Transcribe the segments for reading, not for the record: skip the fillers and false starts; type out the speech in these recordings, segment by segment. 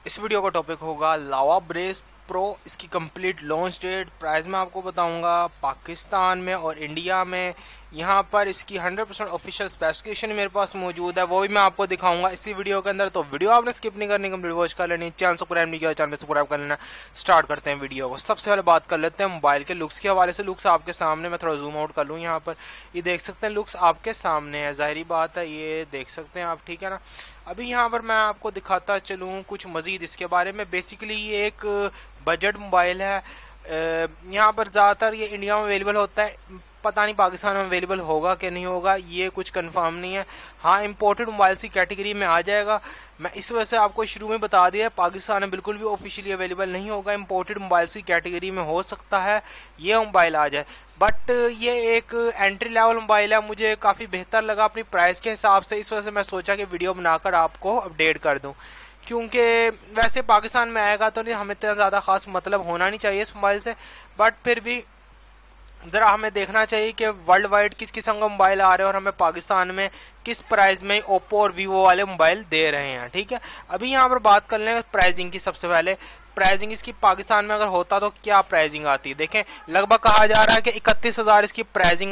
इस वीडियो का टॉपिक होगा लावा ब्रेस प्रो। इसकी कंप्लीट लॉन्च डेट, प्राइस मैं आपको बताऊंगा पाकिस्तान में और इंडिया में। यहाँ पर इसकी 100% ऑफिशियल स्पेसिफिकेशन मेरे पास मौजूद है, वो भी मैं आपको दिखाऊंगा इसी वीडियो के अंदर। तो वीडियो आपने स्किप नहीं करनी, कंप्लीट वॉच कर लेनी। चैनल सब्सक्राइब नहीं किया, चैनल सब्सक्राइब कर लेना। स्टार्ट करते हैं वीडियो को। सबसे पहले बात कर लेते हैं मोबाइल के लुक्स के हवाले से। लुक्स आपके सामने, मैं थोड़ा जूम आउट कर लूँ। यहाँ पर ये देख सकते हैं, लुक्स आपके सामने है, जाहिर बात है ये देख सकते हैं आप, ठीक है ना। अभी यहाँ पर मैं आपको दिखाता चलूँ कुछ मज़ीद इसके बारे में। बेसिकली ये एक बजट मोबाइल है। यहाँ पर ज़्यादातर ये इंडिया में अवेलेबल होता है, पता नहीं पाकिस्तान में अवेलेबल होगा कि नहीं होगा, ये कुछ कंफर्म नहीं है। हाँ, इंपोर्टेड मोबाइल की कैटेगरी में आ जाएगा। मैं इस वजह से आपको शुरू में बता दिया, पाकिस्तान में बिल्कुल भी ऑफिशियली अवेलेबल नहीं होगा। इंपोर्टेड मोबाइल की कैटेगरी में हो सकता है ये मोबाइल आ जाए, बट ये एक एंट्री लेवल मोबाइल है। मुझे काफ़ी बेहतर लगा अपनी प्राइस के हिसाब से, इस वजह से मैं सोचा कि वीडियो बनाकर आपको अपडेट कर दूँ। क्योंकि वैसे पाकिस्तान में आएगा तो नहीं, हमें इतना ज़्यादा खास मतलब होना नहीं चाहिए इस मोबाइल से, बट फिर भी ज़रा हमें देखना चाहिए कि वर्ल्ड वाइड किस किस्म का मोबाइल आ रहे हैं और हमें पाकिस्तान में किस प्राइस में ओप्पो और वीवो वाले मोबाइल दे रहे हैं, ठीक है। अभी यहाँ पर बात कर लें प्राइसिंग की। सबसे पहले प्राइसिंग इसकी पाकिस्तान में अगर होता तो क्या प्राइसिंग आती, देखें लगभग कहा जा रहा है कि 31,000 इसकी प्राइसिंग।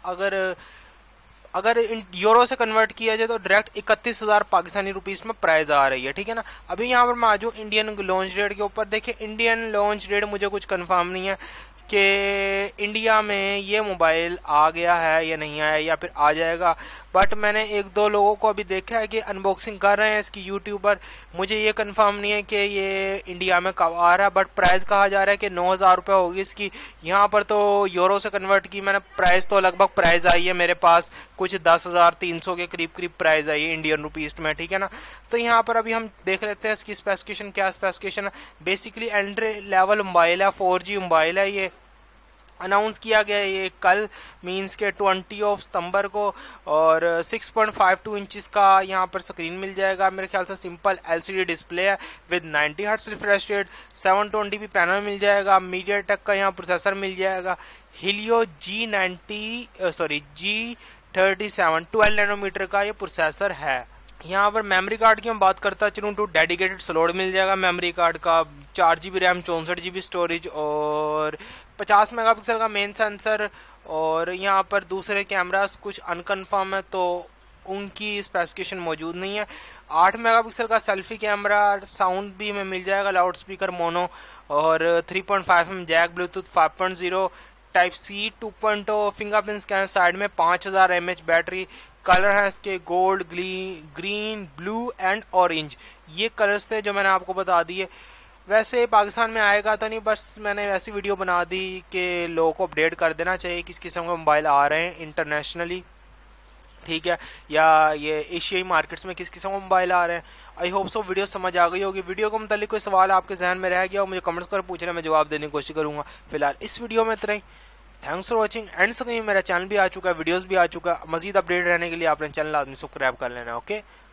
अगर इन यूरो से कन्वर्ट किया जाए तो डायरेक्ट 31,000 पाकिस्तानी रुपीस में प्राइस आ रही है, ठीक है ना। अभी यहाँ पर मैं आ जाऊँ इंडियन लॉन्च डेट के ऊपर। देखिए इंडियन लॉन्च डेट मुझे कुछ कंफर्म नहीं है कि इंडिया में ये मोबाइल आ गया है या नहीं आया, या फिर आ जाएगा। बट मैंने एक दो लोगों को अभी देखा है कि अनबॉक्सिंग कर रहे हैं इसकी यूट्यूब पर। मुझे ये कंफर्म नहीं है कि ये इंडिया में कब आ रहा है, बट प्राइस कहा जा रहा है कि 9,000 रुपये होगी इसकी। यहाँ पर तो यूरो से कन्वर्ट की मैंने प्राइस, तो लगभग प्राइस आई है मेरे पास कुछ 10,300 के करीब करीब प्राइस आई है इंडियन रुपीस में, ठीक है ना। तो यहाँ पर अभी हम देख लेते हैं इसकी स्पेसिफिकेशन। क्या स्पेसिफिकेशन है? बेसिकली एंट्री लेवल मोबाइल है, 4G मोबाइल है। ये अनाउंस किया गया ये कल, मींस के 20 सितंबर को, और 6.52 इंचज़ का यहाँ पर स्क्रीन मिल जाएगा। मेरे ख्याल से सिंपल LCD डिस्प्ले है with 90 hertz refresh rate. 720p panel मिल जाएगा। मीडियाटेक का यहाँ प्रोसेसर मिल जाएगा, Helio G37 12 नैनोमीटर का ये प्रोसेसर है। यहाँ पर मेमोरी कार्ड की हम बात करता चलूँ तो डेडिकेटेड स्लॉट मिल जाएगा मेमोरी कार्ड का। 4GB रैम, 64GB स्टोरेज और 50 मेगापिक्सल का मेन सेंसर। और यहाँ पर दूसरे कैमरास कुछ अनकन्फर्म है तो उनकी स्पेसिफिकेशन मौजूद नहीं है। 8 मेगापिक्सल का सेल्फी कैमरा, साउंड भी हमें मिल जाएगा, लाउड स्पीकर मोनो, और 3.5mm jack, Bluetooth 5.0, type C 2.0, fingerprint scanner side में, 5000 mAh बैटरी। कलर है इसके gold, green, blue and orange. ये कलर्स थे जो मैंने आपको बता दिए। वैसे पाकिस्तान में आएगा तो नहीं, बस मैंने ऐसी वीडियो बना दी कि लोगों को अपडेट कर देना चाहिए किस किस्म के मोबाइल आ रहे हैं इंटरनेशनली, ठीक है, या ये एशियाई मार्केट्स में किस किस्म के मोबाइल आ रहे हैं। आई होप सो वीडियो समझ आ गई होगी। वीडियो के मुतालिक कोई सवाल आपके जहन में रह गया हो, मुझे कमेंट्स कर पूछना, मैं जवाब देने की कोशिश करूँगा। फिलहाल इस वीडियो में इतना ही। Thanks for watching. एंड से मेरा चैनल भी आ चुका है, वीडियोस भी आ चुका है। मजीद अपडेट रहने के लिए आपने चैनल आदमी सब्सक्राइब कर लेना, ओके।